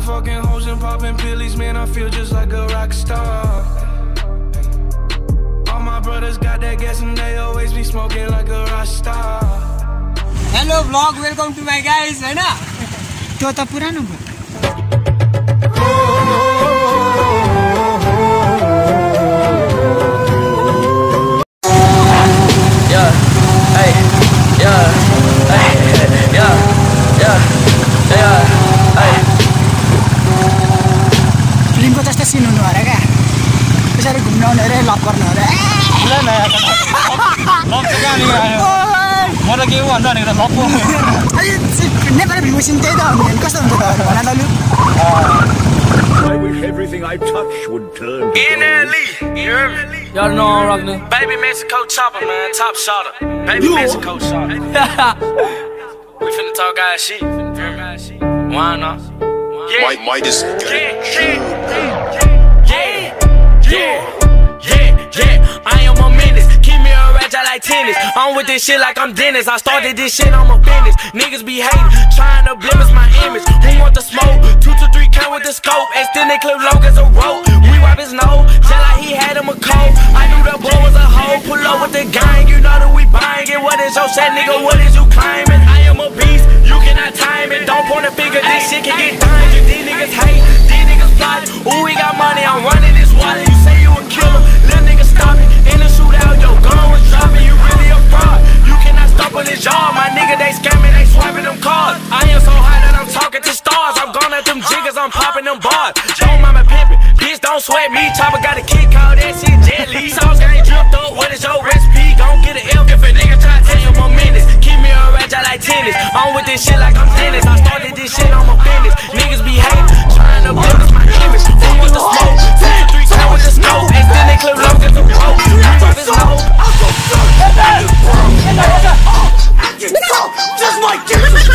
fucking hoes and popping pillies, man, I feel just like a rock star. All my brothers got that gas and they always be smoking like a rock star. Hello vlog, welcome to my guys, है ना? त्यो त पुरानो भयो. फिल्मको जस्तो scene हुनु अरे क्या. त्यसरी घुम्न आउने अरे, लभ गर्न अरे. ल न लभ चाहिँ कहाँ निको आयो? म त के भन्छ भनेको लभ पो. नेपाली फिल्मको सिन त्यही त हो नि. कस्तो हुन्छ त भन त लु. I wish everything I touch would turn to gold. Y'all know I'm rockin'. Baby Mexico chopper, man, top shotter. Baby Mexico shotter. We finna talk guys shit. Why not? Might is good. Yeah. I am a menace. Keep me a ratchet like tennis. I'm with this shit like I'm Dennis. I started this shit, I'm a business. Niggas be hating, trying to blemish my image. Who want the smoke? 2 to 3 count with the scope. Extended clip long as a rope. We wipe his nose, just like he had him a cold. I knew the boy was a hoe. Pull up with the gang, you know that we buying it. What is your set, nigga? What is you claiming? I am a beast, you cannot time it. Don't point a finger, this shit can get dying. These niggas hate, these niggas plot. Ooh, we got money, I'm running this water. You say you a killer, little nigga stop it. In the shootout, yo, gun was dropping. You really a fraud. You cannot stop on this job, my nigga. They scamming, they swiping them cards. I am so high that I'm talking to stars. I'm gone at them jiggers, I'm popping them bars. Don't mama pimpin', bitch, don't sweat me. Chopper got a kick out, that shit deadly. Sauce gang dripped up, what is your recipe? Gon' get an L if a nigga try to tell you my minutes. Keep me a ratchet like tennis. I'm with this shit like I'm Dennis. I started this shit on my business. Niggas be hating, trying to blemish my image. Who want the smoke? 2 to 3 count with the scope. And then they clip long as a rope. You drop his nose. Just like this.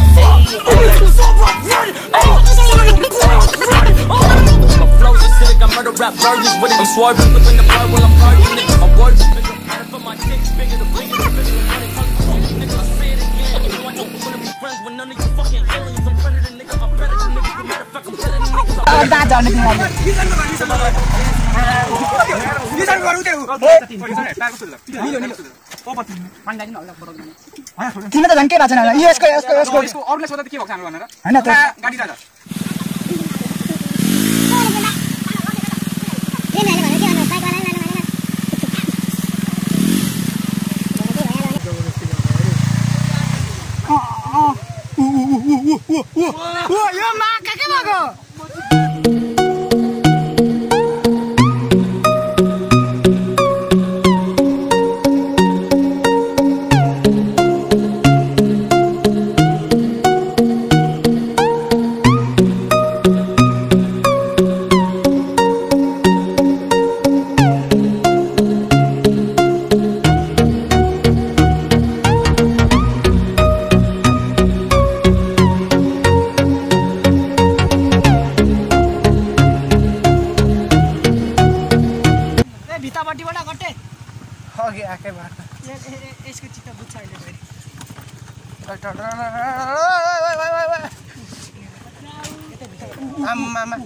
My flow's acidic, I murder rap virgins with it. I'm swerving within the blood while I'm purging it. My words are bigger, matter for my dick, bigger the bigger the bigger. Nigga, I say it again. You know I don't wanna be friends with none of you fucking aliens. I'm predator, nigga. I'm predator, nigga. Matter of fact, I'm better than niggas. तिमी त झन् के भएको छैन. यसको अरूले सोध्दा त के भएको छ भनेर हैन त गाडी राजा. यो माका के भएको? भित्तापट्टिबाट गट्टे अघि आकै बाटो. यसको चित्त बुझ्छ अहिले गएर. आम्मामा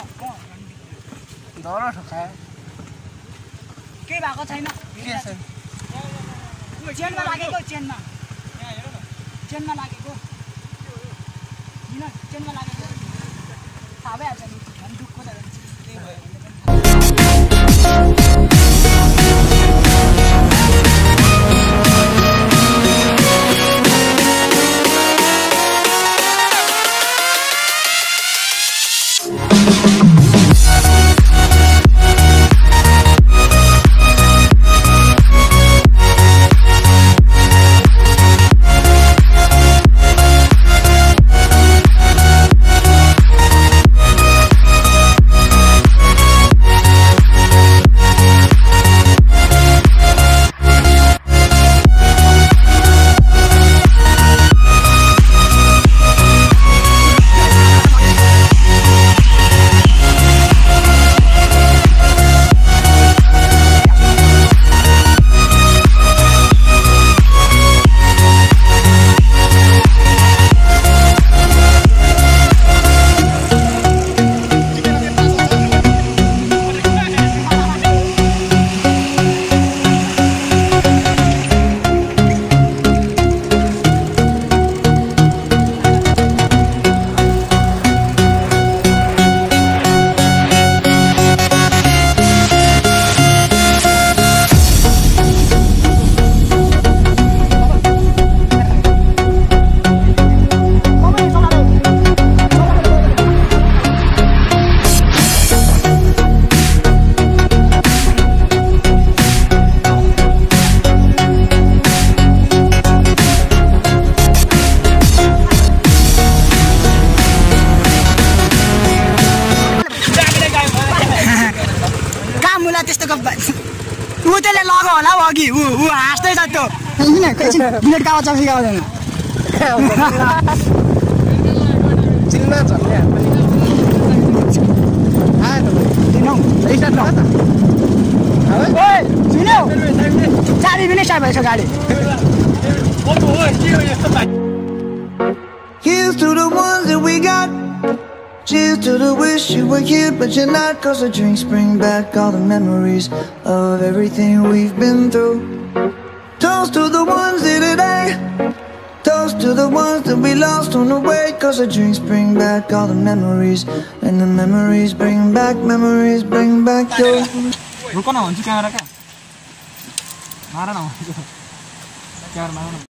डर ठोकायो. केही भएको छैन. के छैन? चेनमा लागेको, चेनमा लागेको. किन चेनमा लागेको थाहा भइहाल्छ नि. झन् दुःखको त त्यही भयो. ऊ त्यसले लग्यो होला हौ अघि ऊ हाँस्दैछ त्यो एकछिन बुलेट गाउँछ कि गाउँदैन चिल्ला झल्ल्या आयो सुन्यौ चाबी पनि स्टार्ट भएछ गाडी Here's to the ones that we got. Cheers to the wish you were here but you're not. Cause the drinks bring back all the memories of everything we've been through. Toast to the ones here today. Toast to the ones that we lost on the way. Cause the drinks bring back all the memories. And the memories bring back your. रुक न भन्छु camera क्या मार न camera मार न